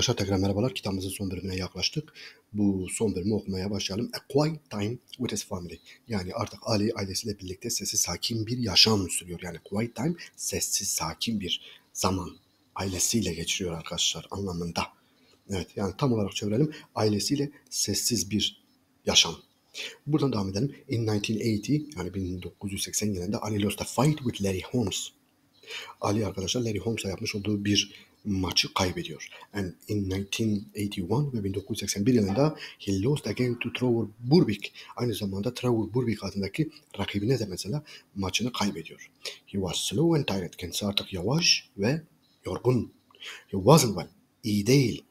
Arkadaşlar tekrar merhabalar. Kitabımızın son bölümüne yaklaştık. Bu son bölümü okumaya başlayalım. A Quiet Time with His Family. Yani artık Ali ailesiyle birlikte sessiz sakin bir yaşam sürüyor. Yani quiet time sessiz sakin bir zaman ailesiyle geçiriyor arkadaşlar anlamında. Evet yani tam olarak çevirelim. Ailesiyle sessiz bir yaşam. Buradan devam edelim. In 1980 yani 1980 yılında Ali lost a fight with Larry Holmes. Ali arkadaşlar Larry Holmes'a yapmış olduğu bir maçı kaybediyor. And in 1981 ve 1981 yılında he lost again to Trevor Burbick. Aynı zamanda Trevor Burbick adındaki rakibine de mesela maçını kaybediyor. He was slow and tired. Kendisi artık yavaş ve yorgun. He wasn't well. İyi değil.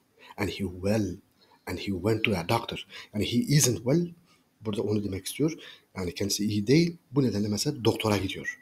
And he went to a doctor. Yani he isn't well. Burada onu demek istiyor. Yani kendisi iyi değil. Bu nedenle mesela doktora gidiyor.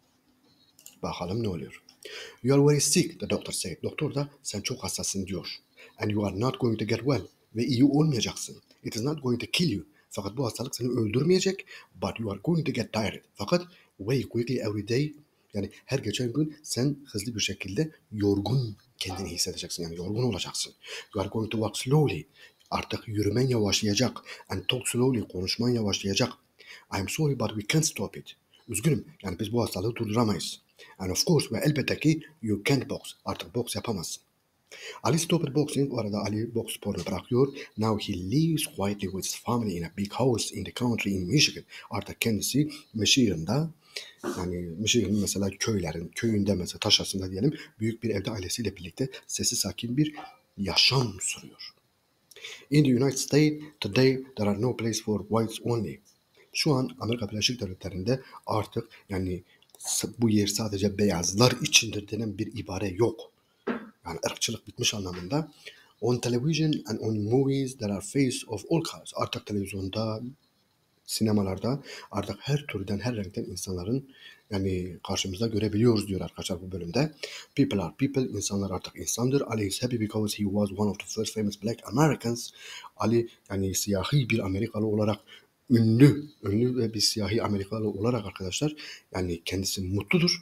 Bakalım ne oluyor. You are very sick, the doctor said. Doktor da sen çok hastasın diyor. And you are not going to get well. Ve iyi olmayacaksın. It is not going to kill you. Fakat bu hastalık seni öldürmeyecek. But you are going to get tired. Fakat very quickly every day. Yani her geçen gün sen hızlı bir şekilde yorgun kendini hissedeceksin. Yani yorgun olacaksın. You are going to walk slowly. Artık yürümen yavaşlayacak. And talk slowly. Konuşman yavaşlayacak. I am sorry but we can't stop it. Üzgünüm. Yani biz bu hastalığı durduramayız. And of course ve elbette ki you can't box. Artık boks yapamazsın. Ali stopped boxing. O arada Ali boks sporunu bırakıyor. Now he lives quietly with his family in a big house in the country in Michigan. Artık kendisi Michigan'da yani Michigan'ın mesela köyünde mesela taşrasında diyelim büyük bir evde ailesiyle birlikte sessiz sakin bir yaşam sürüyor. In the United States today there are no place for whites only. Şu an Amerika Birleşik Devletleri'nde artık yani bu yer sadece beyazlar içindir denen bir ibare yok. Yani ırkçılık bitmiş anlamında. On television and on movies there are faces of all colors. Artık televizyonda, sinemalarda artık her türden, her renkten insanların yani karşımızda görebiliyoruz diyor arkadaşlar bu bölümde. People are people. İnsanlar artık insandır. Ali is happy because he was one of the first famous black Americans. Ali yani siyahi bir Amerikalı olarak ünlü ve bir siyahi Amerikalı olarak arkadaşlar yani kendisi mutludur.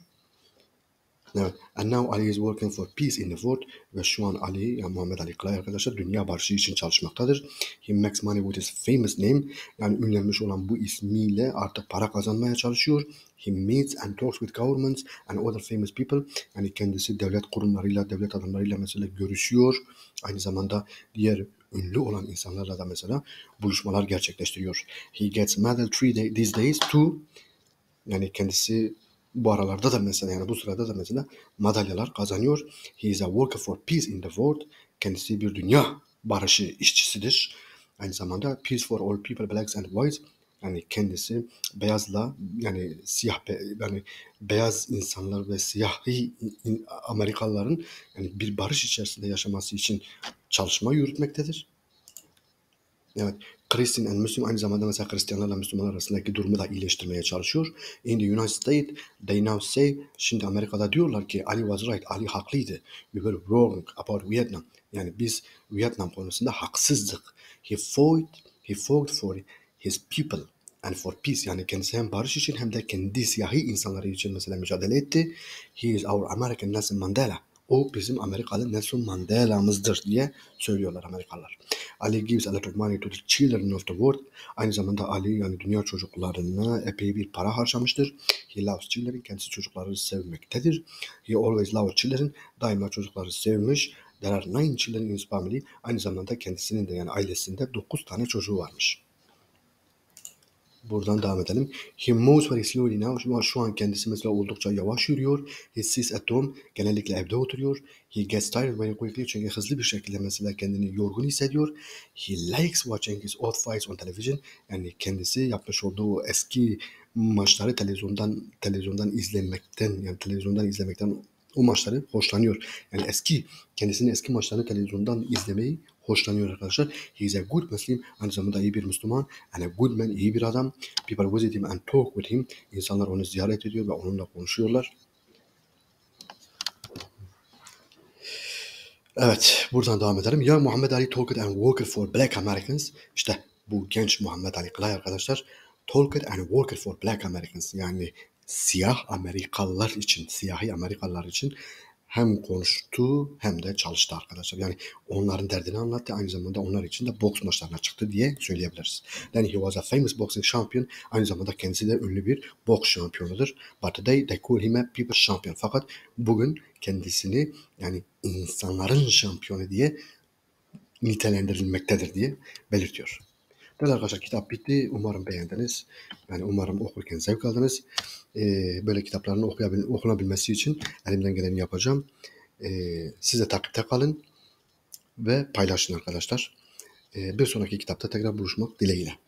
Evet. And now Ali is working for peace in the world ve şu an Ali yani Muhammed Ali Clay arkadaşlar dünya barışı için çalışmaktadır. He makes money with his famous name yani ünlenmiş olan bu ismiyle artık para kazanmaya çalışıyor. He meets and talks with governments and other famous people yani kendisi devlet kurumlarıyla, devlet adamlarıyla mesela görüşüyor. Aynı zamanda diğer ünlü olan insanlarla da mesela buluşmalar gerçekleştiriyor. He gets medal these days too yani kendisi bu aralarda da mesela yani bu sırada da mesela madalyalar kazanıyor. He is a worker for peace in the world. Kendisi bir dünya barışı işçisidir. Aynı zamanda peace for all people, blacks and whites. Yani kendisi beyazla yani yani beyaz insanlar ve siyahi Amerikalıların yani bir barış içerisinde yaşaması için çalışma yürütmektedir. Evet. Christian and Muslim aynı zamanda mesela Hristiyanlarla Müslümanlar arasındaki durumu da iyileştirmeye çalışıyor. In the United States, they now say, şimdi Amerika'da diyorlar ki Ali was right, Ali haklıydı. We were wrong about Vietnam. Yani biz Vietnam konusunda haksızdık. He fought for his people and for peace. Yani kendisi hem barış için hem de kendi siyahi insanları için mesela mücadele etti. He is our American Nelson Mandela. O bizim Amerikalı Nelson Mandela'mızdır diye söylüyorlar Amerikalılar. Ali gives a lot of money to the children of the world. Aynı zamanda Ali yani dünya çocuklarına epey bir para harcamıştır. He loves children. Kendisi çocukları sevmektedir. He always loves children. Daima çocukları sevmiş. There are 9 children in his family. Aynı zamanda kendisinin de yani ailesinde 9 tane çocuğu varmış. Buradan devam edelim. He moves very slowly now. Şu an kendisi mesela oldukça yavaş yürüyor. He sits at home. Genellikle evde oturuyor. He gets tired very quickly. Çünkü hızlı bir şekilde mesela kendini yorgun hissediyor. He likes watching his old fights on television. Yani kendisi yapmış olduğu eski maçları televizyondan izlemekten o maçları hoşlanıyor. Yani kendisinin eski maçlarını televizyondan izlemeyi hoşlanıyor arkadaşlar. He is a good Muslim. Aynı zamanda iyi bir Müslüman. And a good man. İyi bir adam. People visit him and talk with him. İnsanlar onu ziyaret ediyor ve onunla konuşuyorlar. Evet. Buradan devam edelim. Ya Muhammed Ali talked and worked for black Americans. İşte bu genç Muhammed Ali Clay arkadaşlar. Talked and worked for black Americans. Yani siyahi Amerikalılar için hem konuştu hem de çalıştı arkadaşlar. Yani onların derdini anlattı. Aynı zamanda onlar için de boks maçlarına çıktı diye söyleyebiliriz. Then he was a famous boxing champion. Aynı zamanda kendisi de ünlü bir boks şampiyonudur. But today they call him a people's champion. Fakat bugün kendisini yani insanların şampiyonu diye nitelendirilmektedir diye belirtiyor. Evet arkadaşlar, kitap bitti. Umarım beğendiniz. Yani umarım okurken zevk aldınız. Böyle kitapların okunabilmesi için elimden geleni yapacağım. Siz de takipte kalın ve paylaşın arkadaşlar. Bir sonraki kitapta tekrar buluşmak dileğiyle.